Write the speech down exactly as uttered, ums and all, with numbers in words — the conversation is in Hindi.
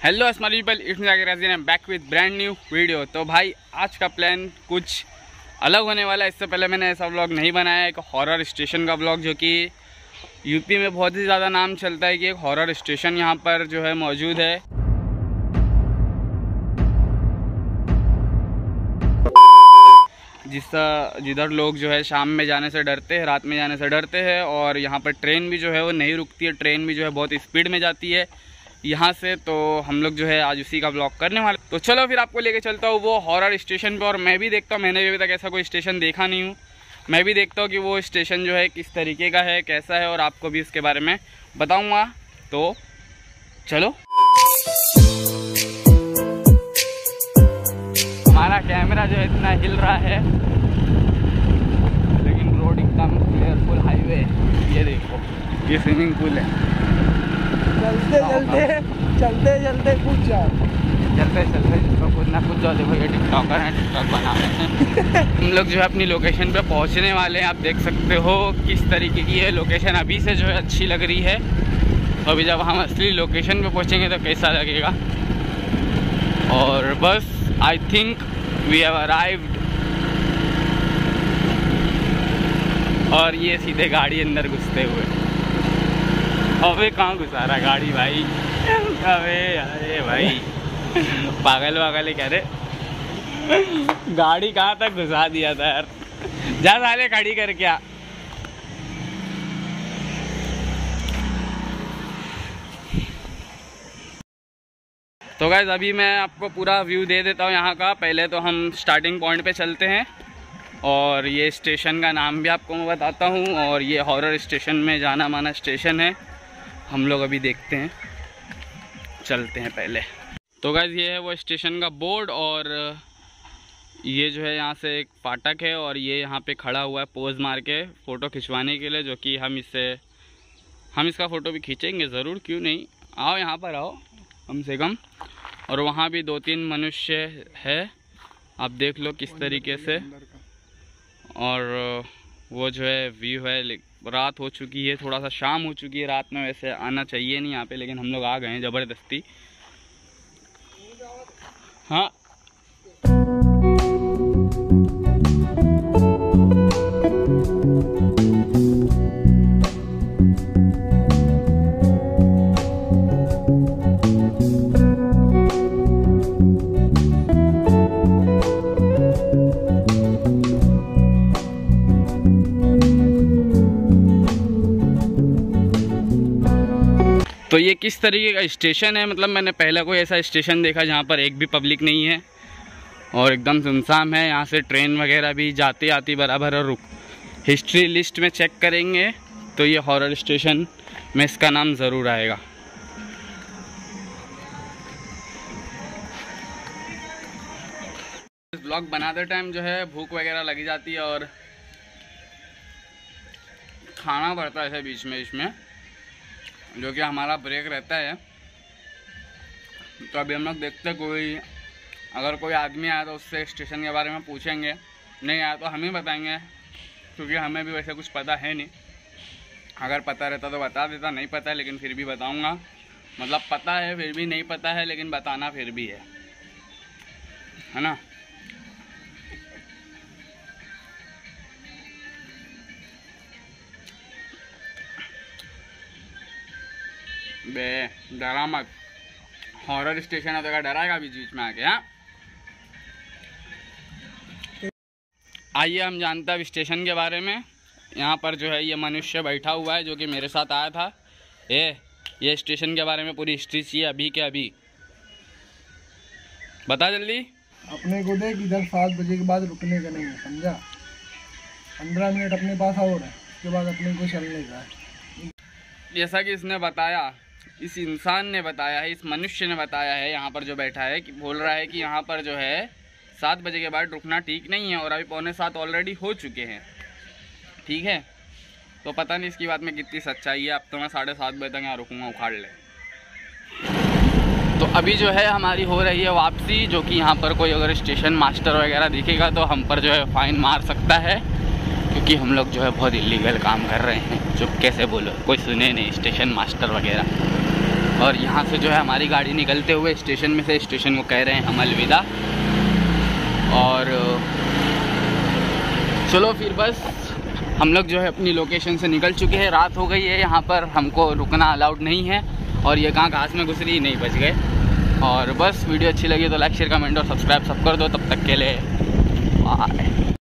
Hello small people, it's me Zakir I am back with brand new video. तो भाई आज का प्लान कुछ अलग होने वाला है। इससे पहले मैंने ऐसा व्लॉग नहीं बनाया, एक हॉरर स्टेशन का व्लॉग, जो कि यूपी में बहुत ही ज़्यादा नाम चलता है कि एक हॉरर स्टेशन यहाँ पर जो है मौजूद है। जिस जिधर लोग जो है शाम में जाने से डरते हैं, रात में जाने से डरते हैं, और यहाँ पर ट्रेन भी जो है वो नहीं रुकती है, ट्रेन भी जो है बहुत स्पीड में जाती है यहाँ से। तो हम लोग जो है आज उसी का ब्लॉग करने वाले। तो चलो फिर आपको लेके चलता हूँ वो हॉरर स्टेशन पे, और मैं भी देखता हूँ, मैंने भी अभी तक ऐसा कोई स्टेशन देखा नहीं हूँ। मैं भी देखता हूँ कि वो स्टेशन जो है किस तरीके का है, कैसा है, और आपको भी इसके बारे में बताऊँगा। तो चलो। हमारा कैमरा जो है इतना हिल रहा है, लेकिन रोड एकदम क्लियर, फुल हाईवे। ये देखो, ये स्विमिंग पूल है। चलते चलते चलते चलते कूद जाओ, चलते चलते जिसको कूदना कूद जाओ। देखो ये टिकटॉकर हैं, टिकटॉक बना रहे हैं। हम लोग जो है अपनी लोकेशन पे पहुंचने वाले हैं। आप देख सकते हो किस तरीके की ये लोकेशन अभी से जो है अच्छी लग रही है। तो अभी जब हम असली लोकेशन पे पहुंचेंगे तो कैसा लगेगा। और बस I think we have arrived. और ये सीधे गाड़ी अंदर घुसते हुए। अबे कहाँ घुसा रहा गाड़ी भाई, अबे अरे भाई पागल वागल कह रहे, गाड़ी कहाँ तक घुसा दिया था यार। जा साले खड़ी कर क्या। तो गाइस अभी मैं आपको पूरा व्यू दे देता हूँ यहाँ का। पहले तो हम स्टार्टिंग पॉइंट पे चलते हैं, और ये स्टेशन का नाम भी आपको मैं बताता हूँ। और ये हॉरर स्टेशन में जाना माना स्टेशन है। हम लोग अभी देखते हैं, चलते हैं पहले। तो गाइस ये है वो स्टेशन का बोर्ड, और ये जो है यहाँ से एक फाटक है, और ये यहाँ पे खड़ा हुआ है पोज मार के फ़ोटो खिंचवाने के लिए, जो कि हम इससे हम इसका फ़ोटो भी खींचेंगे ज़रूर, क्यों नहीं। आओ यहाँ पर आओ कम से कम। और वहाँ भी दो तीन मनुष्य है, आप देख लो किस तरीके से। और वो जो है व्यू है। रात हो चुकी है, थोड़ा सा शाम हो चुकी है। रात में वैसे आना चाहिए नहीं यहाँ पे, लेकिन हम लोग आ गए हैं ज़बरदस्ती। हाँ तो ये किस तरीके का स्टेशन है, मतलब मैंने पहले कोई ऐसा स्टेशन देखा जहाँ पर एक भी पब्लिक नहीं है और एकदम सुनसान है। यहाँ से ट्रेन वगैरह भी जाती आती बराबर। और रुक हिस्ट्री लिस्ट में चेक करेंगे तो ये हॉरर स्टेशन में इसका नाम ज़रूर आएगा। इस ब्लॉग बनाते टाइम जो है भूख वगैरह लगी जाती है, और खाना पड़ता है ऐसे बीच में इसमें, जो कि हमारा ब्रेक रहता है। तो अभी हम लोग देखते हैं, कोई अगर कोई आदमी आया तो उससे स्टेशन के बारे में पूछेंगे, नहीं आया तो हम ही बताएंगे, क्योंकि हमें भी वैसे कुछ पता है नहीं। अगर पता रहता तो बता देता, नहीं पता है लेकिन फिर भी बताऊंगा। मतलब पता है फिर भी नहीं पता है, लेकिन बताना फिर भी है, है ना। बे डरा मत, हॉरर स्टेशन है तो क्या डराएगा बीच बीच में आके। हाँ आइए हम जानते हैं अब स्टेशन के बारे में। यहाँ पर जो है ये मनुष्य बैठा हुआ है, जो कि मेरे साथ आया था। ये ये स्टेशन के बारे में पूरी हिस्ट्री चाहिए अभी के अभी। बता जल्दी। अपने को देख, इधर सात बजे के बाद रुकने का नहीं है, समझा। पंद्रह मिनट अपने पास और है, उसके बाद अपने को चलने का है। जैसा कि इसने बताया, इस इंसान ने बताया है, इस मनुष्य ने बताया है, यहाँ पर जो बैठा है, कि बोल रहा है कि यहाँ पर जो है सात बजे के बाद रुकना ठीक नहीं है। और अभी पौने सात ऑलरेडी हो चुके हैं, ठीक है। तो पता नहीं इसकी बात में कितनी सच्चाई है। अब तो मैं साढ़े सात बजे तक यहाँ रुकूँगा, उखाड़ ले। तो अभी जो है हमारी हो रही है वापसी, जो कि यहाँ पर कोई अगर स्टेशन मास्टर वगैरह दिखेगा तो हम पर जो है फ़ाइन मार सकता है, क्योंकि हम लोग जो है बहुत इलीगल काम कर रहे हैं। चुप कैसे बोलो, कोई सुने नहीं, स्टेशन मास्टर वगैरह। और यहाँ से जो है हमारी गाड़ी निकलते हुए स्टेशन में से स्टेशन को कह रहे हैं हम अलविदा। और चलो फिर बस हम लोग जो है अपनी लोकेशन से निकल चुके हैं। रात हो गई है, यहाँ पर हमको रुकना अलाउड नहीं है और ये कहाँ घास में घुस रही नहीं बच गए। और बस वीडियो अच्छी लगी तो लाइक शेयर कमेंट और सब्सक्राइब सब कर दो। तब तक के लिए बाय।